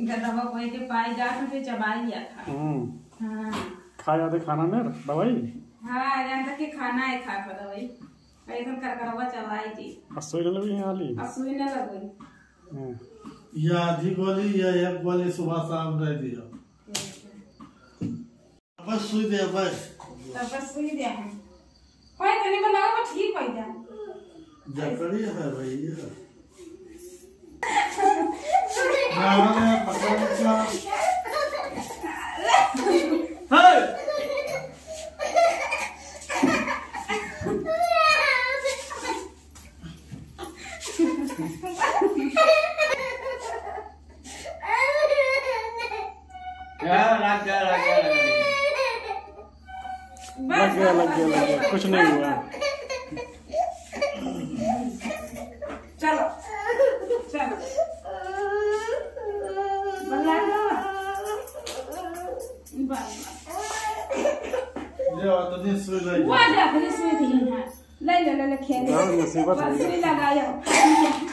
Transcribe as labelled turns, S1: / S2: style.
S1: इनका दवा कोई के पाई गांठ में चबा लिया था। हाँ
S2: खाया थे खाना में दवाई।
S1: हाँ जानता कि खाना है खा कर दवाई एकदम करकरवा चलाई थी।
S2: असुई न लगी हाली।
S1: असुई न लगई।
S3: या आधी गोली या एक गोली सुबह शाम दे दिया। बस सुई दे बस।
S1: तब बस सुई दे हम। कोई तनी बनाओ तो ठीक हो जाए।
S3: जकड़ी है भैया। ना पकड़ के
S2: लग गया कुछ नहीं हुआ।
S1: चलो चलो ले ले खेल मुसीबत लगाया।